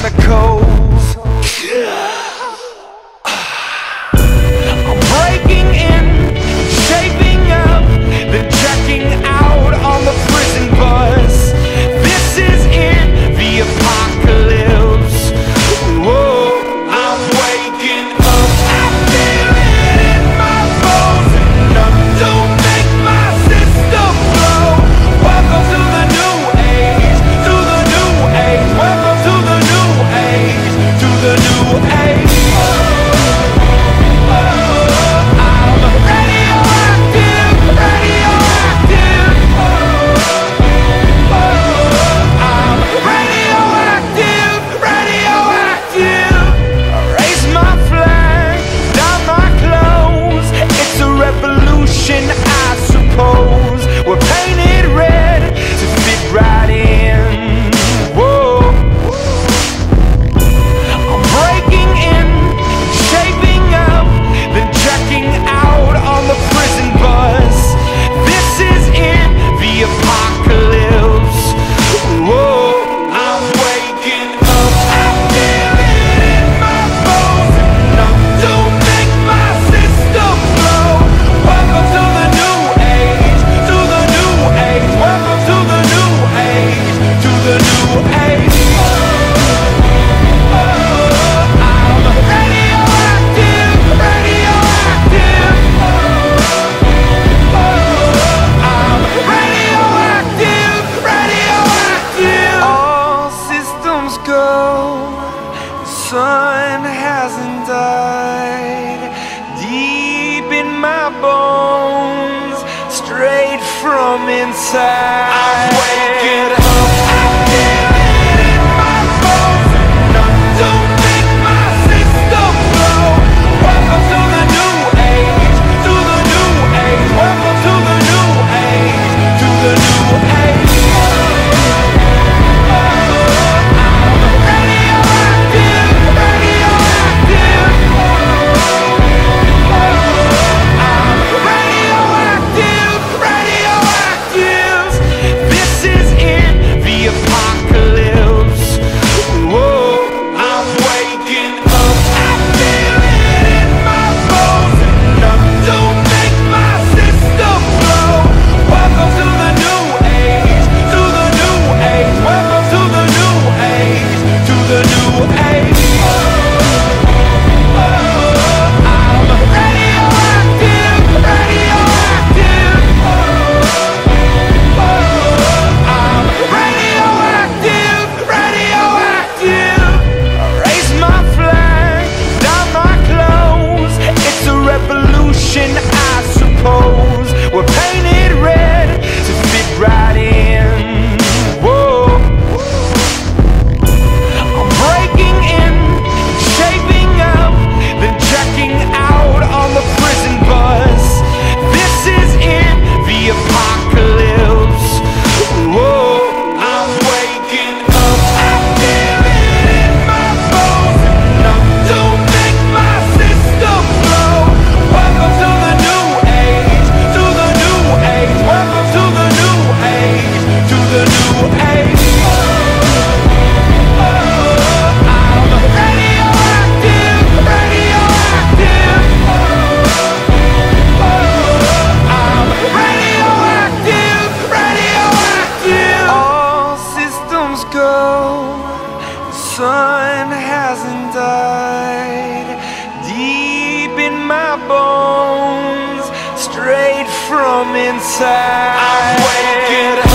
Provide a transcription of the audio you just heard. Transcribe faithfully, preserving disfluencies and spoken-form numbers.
the coals. I'm breaking in, shaping up, then checking out on the prison bus. This is in the apocalypse. Whoa, I'm waking up, I feel it in my bones, and none don't make my system blow. Welcome to the new age, to the new age. Welcome to the new age, to the new age. I suppose we're painted red to fit right in. Whoa, I'm breaking in, shaping up, then checking out on the prison bus. This is in the apocalypse. Whoa, I'm waking up, I feel it in my bones, and none don't make my system blow. Welcome to the new age, to the new age. Welcome to the new age, to the new age. I'm radioactive, radioactive. I'm radioactive, radioactive. All systems go, the sun hasn't died. Deep in my bones, straight from inside. I'm waking up, I feel it in my bones, and none don't make my system blow. Welcome to the new age, to the new age. Welcome to the new age, to the new age. I'm radioactive, radioactive. This is in the apocalypse. Whoa, I'm waking up, I feel it in my bones, and none don't make my system blow. Welcome to the new age, to the new age. Welcome to the new age, to the new age. I'm radioactive, radioactive. I'm radioactive, radioactive. Raise my flag, down my clothes. It's a revolution, I suppose. We're painted red to fit right in. Whoa, I'm breaking in, shaping up, then checking out on the prison bus. This is in the apocalypse. Whoa, I'm waking up, I feel it in my bones, and none don't make my system blow. Welcome to the new age, to the new age. Welcome to the new age, to the new age. I'm radioactive, radioactive. I'm radioactive, radioactive. All systems go, the sun hasn't died. Deep in my bones, straight from inside. I'm waking up.